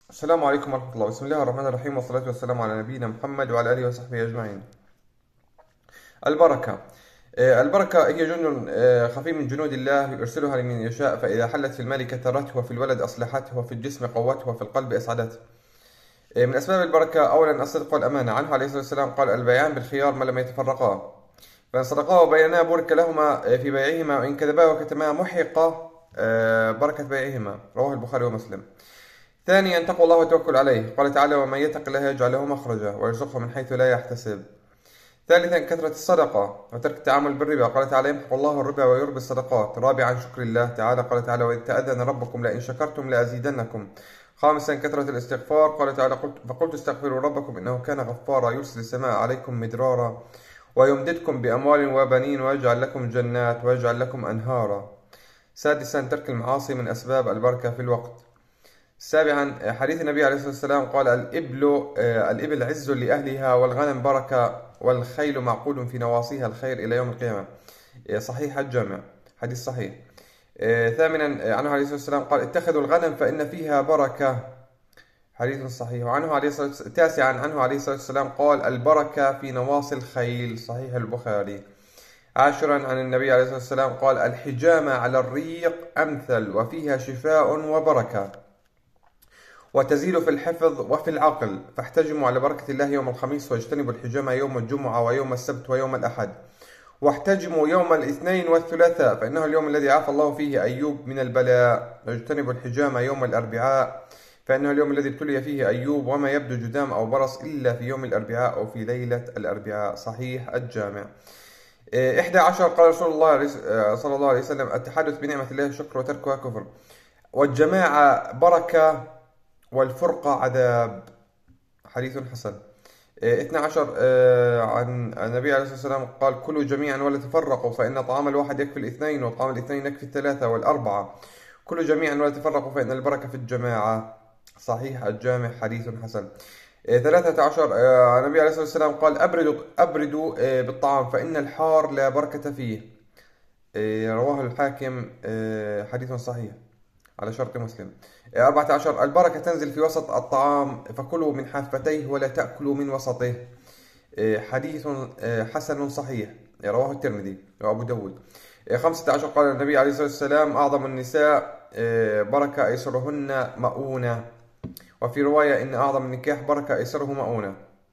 السلام عليكم ورحمة الله. بسم الله الرحمن الرحيم، والصلاة والسلام على نبينا محمد وعلى آله وصحبه أجمعين. البركة. البركة هي جند خفي من جنود الله يرسلها لمن يشاء، فإذا حلت في المال كثرته، وفي الولد أصلحته، وفي الجسم قوته، وفي القلب أسعدته. من أسباب البركة أولا الصدق والأمانة. عنه عليه الصلاة والسلام قال: البيعان بالخيار ما لم يتفرقا، فإن صدقا وبينا بورك لهما في بيعهما، وإن كذبا وكتما محق بركة بيعهما. رواه البخاري ومسلم. ثانيا تقوى الله والتوكل عليه. قال تعالى: ومن يتق الله يجعل له مخرجا ويرزقه من حيث لا يحتسب. ثالثا كثرة الصدقة وترك التعامل بالربا. قال تعالى: يمحق الله الربا ويربي الصدقات. رابعا شكر الله تعالى. قال تعالى: وإذ تأذن ربكم لئن شكرتم لأزيدنكم. خامسا كثرة الاستغفار. قال تعالى: فقلت استغفروا ربكم إنه كان غفارا يرسل السماء عليكم مدرارا ويمددكم بأموال وبنين ويجعل لكم جنات ويجعل لكم أنهارا. سادسا ترك المعاصي من أسباب البركة في الوقت. سابعا حديث النبي عليه الصلاة والسلام قال: الإبل عز لأهلها، والغنم بركة، والخيل معقود في نواصيها الخير إلى يوم القيامة. صحيح الجامع، حديث صحيح. ثامنا عنه عليه الصلاة والسلام قال: اتخذوا الغنم فإن فيها بركة، حديث صحيح. تاسعا عنه عليه الصلاة والسلام قال: البركة في نواصي الخيل، صحيح البخاري. عاشرا عن النبي عليه الصلاة والسلام قال: الحجامة على الريق أمثل، وفيها شفاء وبركة، وتزيد في الحفظ وفي العقل، فاحتجموا على بركة الله يوم الخميس، واجتنبوا الحجامة يوم الجمعة ويوم السبت ويوم الأحد، واحتجموا يوم الاثنين والثلاثاء، فإنه اليوم الذي عافى الله فيه أيوب من البلاء، واجتنبوا الحجامة يوم الأربعاء، فإنه اليوم الذي ابتلي فيه أيوب، وما يبدو جذام أو برص إلا في يوم الأربعاء أو في ليلة الأربعاء، صحيح الجامع. 11 قال رسول الله صلى الله عليه وسلم: التحدث بنعمة الله شكر، وتركها كفر، والجماعة بركة، والفرقة عذاب، حديث حسن. 12 عن النبي عليه الصلاة والسلام قال: كلوا جميعا ولا تفرقوا، فإن طعام الواحد يكفي الاثنين، وطعام الاثنين يكفي الثلاثة والأربعة. كلوا جميعا ولا تفرقوا، فإن البركة في الجماعة، صحيح الجامع، حديث حسن. 13 النبي عليه الصلاة والسلام قال: أبردوا بالطعام، فإن الحار لا بركة فيه. رواه الحاكم، حديث صحيح على شرط مسلم. 14 البركة تنزل في وسط الطعام، فكلوا من حافتيه ولا تأكلوا من وسطه. حديث حسن صحيح، رواه الترمذي وأبو داود. 15 قال النبي عليه الصلاة والسلام: أعظم النساء بركة أيسرهن مؤونة، وفي رواية: إن أعظم النكاح بركة أيسره مؤونة،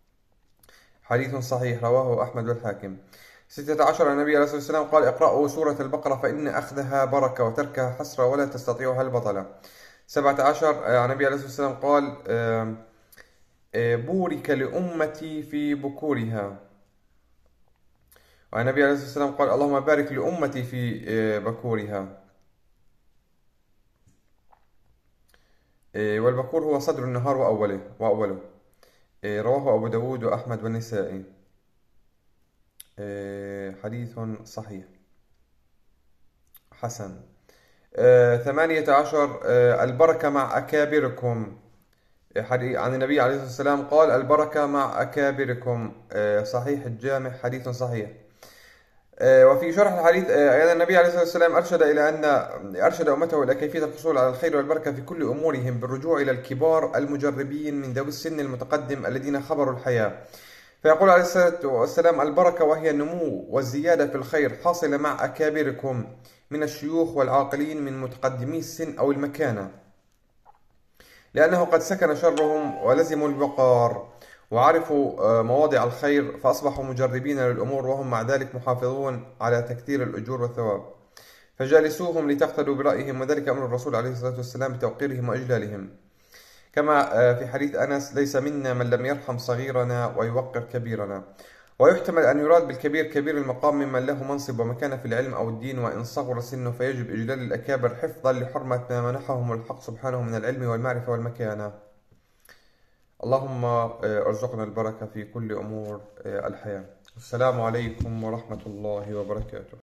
حديث صحيح، رواه أحمد والحاكم. 16 النبي عليه الصلاة والسلام قال: اقرأوا سورة البقرة، فإن أخذها بركة، وتركها حسرة، ولا تستطيعها البطلة. 17 عن النبي عليه الصلاة والسلام قال: بورك لأمتي في بكورها. وعن النبي عليه الصلاة والسلام قال: اللهم بارك لأمتي في بكورها. والبكور هو صدر النهار وأوله. رواه أبو داود وأحمد والنسائي. حديث صحيح حسن. 18 البركة مع أكابركم. عن النبي عليه الصلاة والسلام قال: البركة مع أكابركم، صحيح الجامع، حديث صحيح. وفي شرح الحديث أيضا النبي عليه الصلاة والسلام أرشد أمته إلى كيفية الحصول على الخير والبركة في كل أمورهم، بالرجوع إلى الكبار المجربين من ذوي السن المتقدم الذين خبروا الحياة. فيقول عليه الصلاة والسلام: البركة وهي النمو والزيادة في الخير حاصلة مع أكابركم من الشيوخ والعاقلين من متقدمي السن أو المكانة، لأنه قد سكن شرهم ولزموا الوقار، وعرفوا مواضع الخير، فأصبحوا مجربين للأمور، وهم مع ذلك محافظون على تكثير الأجور والثواب. فجالسوهم لتقتدوا برأيهم، وذلك أمر الرسول عليه الصلاة والسلام بتوقيرهم وإجلالهم، كما في حديث أنس: ليس منا من لم يرحم صغيرنا ويوقر كبيرنا. ويحتمل أن يراد بالكبير كبير المقام ممن له منصب ومكانة في العلم أو الدين، وإن صغر سنه فيجب إجلال الأكابر حفظا لحرمة ما منحهم الحق سبحانه من العلم والمعرفة والمكانة. اللهم ارزقنا البركة في كل أمور الحياة. السلام عليكم ورحمة الله وبركاته.